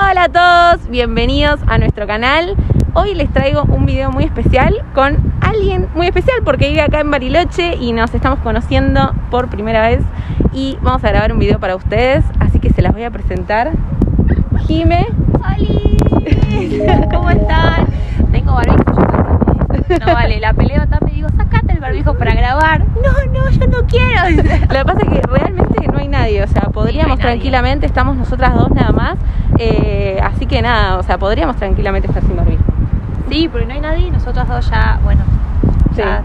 Hola a todos, bienvenidos a nuestro canal. Hoy les traigo un video muy especial con alguien muy especial porque vive acá en Bariloche y nos estamos conociendo por primera vez y vamos a grabar un video para ustedes, así que se las voy a presentar. Jime. ¡Hola! ¿Cómo están? Tengo barbijo. No vale, la pelota me digo, sacate el barbijo para grabar. No, yo no quiero. Lo que pasa es que realmente no hay nadie, o sea, podríamos tranquilamente, estamos nosotras dos nada más, así que nada, o sea, podríamos tranquilamente estar sin barbijo. Sí, porque no hay nadie y nosotras dos ya, bueno. Sí. Ya.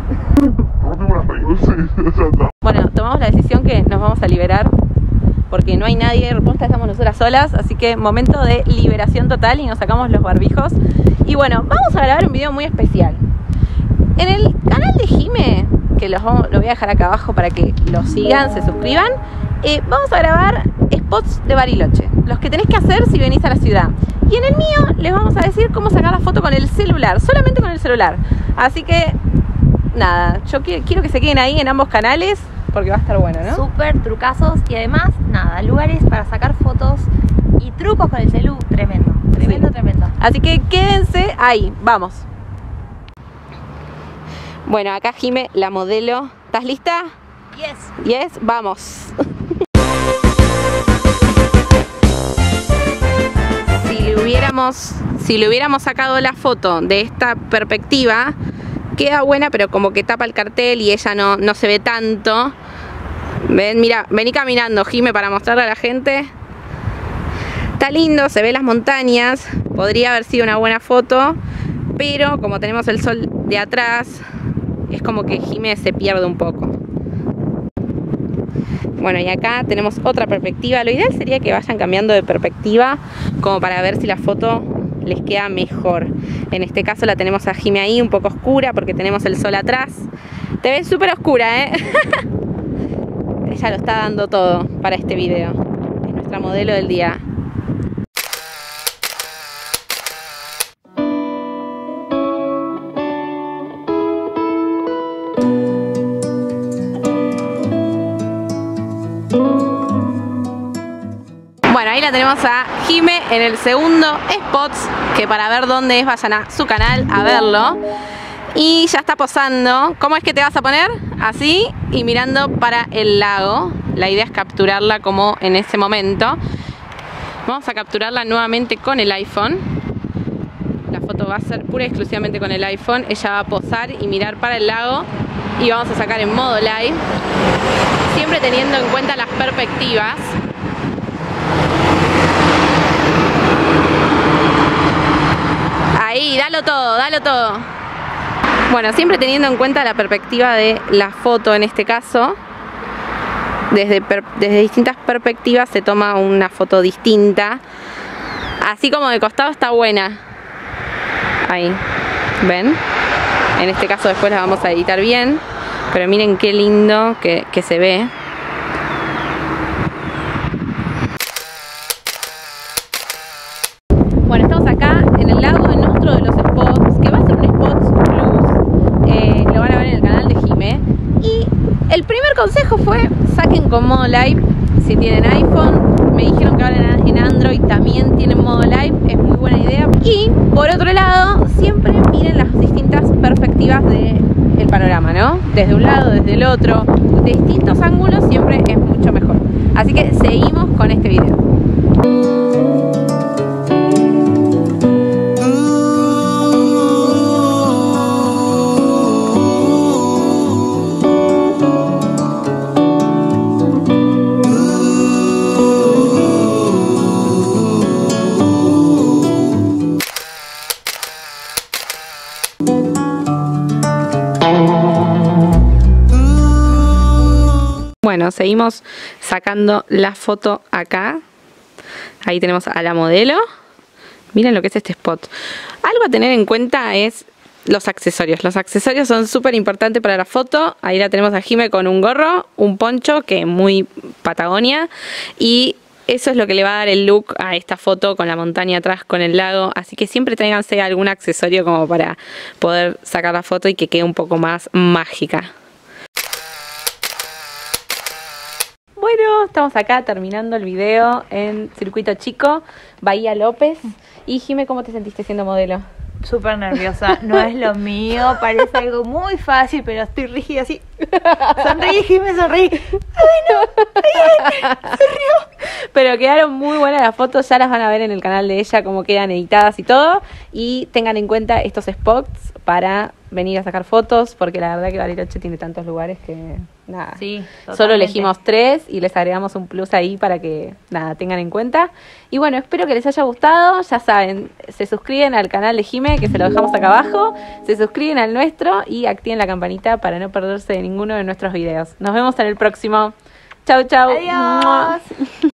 Bueno, tomamos la decisión que nos vamos a liberar porque no hay nadie, posta estamos nosotras solas, así que momento de liberación total y nos sacamos los barbijos. Y bueno, vamos a grabar un video muy especial. En el canal de Jime, que lo voy a dejar acá abajo para que lo sigan, se suscriban, vamos a grabar spots de Bariloche, los que tenés que hacer si venís a la ciudad. Y en el mío les vamos a decir cómo sacar la foto con el celular, solamente con el celular. Así que, nada, yo quiero que se queden ahí en ambos canales porque va a estar bueno, ¿no? Súper trucazos y además, nada, lugares para sacar fotos y trucos con el celu, tremendo, tremendo, sí. Tremendo. Así que quédense ahí, vamos. Bueno, acá Jime, la modelo. ¿Estás lista? Yes. Yes, vamos. Si le hubiéramos sacado la foto de esta perspectiva, queda buena, pero como que tapa el cartel y ella no se ve tanto. Ven, mira, vení caminando, Jime, para mostrarle a la gente. Está lindo, se ve las montañas. Podría haber sido una buena foto, pero como tenemos el sol de atrás, es como que Jime se pierde un poco. Bueno, y acá tenemos otra perspectiva. Lo ideal sería que vayan cambiando de perspectiva como para ver si la foto les queda mejor. En este caso la tenemos a Jime ahí un poco oscura porque tenemos el sol atrás. Te ves súper oscura, ¿eh? Ella lo está dando todo para este video. Es nuestra modelo del día. Bueno, ahí la tenemos a Jime en el segundo spot, que para ver dónde es vayan a su canal a verlo. Y ya está posando. ¿Cómo es que te vas a poner? Así y mirando para el lago. La idea es capturarla como en ese momento. Vamos a capturarla nuevamente con el iPhone. La foto va a ser pura y exclusivamente con el iPhone. Ella va a posar y mirar para el lago y vamos a sacar en modo live, siempre teniendo en cuenta las perspectivas. Ahí, dalo todo, dalo todo. Bueno, siempre teniendo en cuenta la perspectiva de la foto en este caso. Desde distintas perspectivas se toma una foto distinta. Así como de costado está buena. Ahí, ¿ven? En este caso después la vamos a editar bien. Pero miren qué lindo que se ve. Bueno, estamos acá en el lago, en otro de los spots, que va a ser un spot plus, lo van a ver en el canal de Jime. Y el primer consejo fue, saquen con modo live si tienen iPhone. Me dijeron que ahora en Android también tienen modo live, es muy buena idea. Y por otro lado, siempre miren las distintas perspectivas del panorama, ¿no? Desde un lado, desde el otro, de distintos ángulos siempre es mucho mejor. Así que seguimos con este video. Bueno, seguimos sacando la foto acá. Ahí tenemos a la modelo. Miren lo que es este spot. Algo a tener en cuenta es los accesorios. Los accesorios son súper importantes para la foto. Ahí la tenemos a Jime con un gorro, un poncho, que es muy Patagonia. Y eso es lo que le va a dar el look a esta foto con la montaña atrás, con el lago. Así que siempre tráiganse algún accesorio como para poder sacar la foto y que quede un poco más mágica. Bueno, estamos acá terminando el video en Circuito Chico, Bahía López. Y Jime, ¿cómo te sentiste siendo modelo? Súper nerviosa, no es lo mío, parece algo muy fácil, pero estoy rígida así. Sonríe, Jime, sonríe. Pero quedaron muy buenas las fotos, ya las van a ver en el canal de ella, cómo quedan editadas y todo. Y tengan en cuenta estos spots para venir a sacar fotos, porque la verdad que Bariloche tiene tantos lugares que nada. Sí, solo totalmente. elegimos 3 y les agregamos un plus ahí para que nada tengan en cuenta. Y bueno, espero que les haya gustado. Ya saben, se suscriben al canal de Jime, que se lo dejamos acá abajo. Se suscriben al nuestro y activen la campanita para no perderse de ninguno de nuestros videos. Nos vemos en el próximo. Chau, chau. Adiós.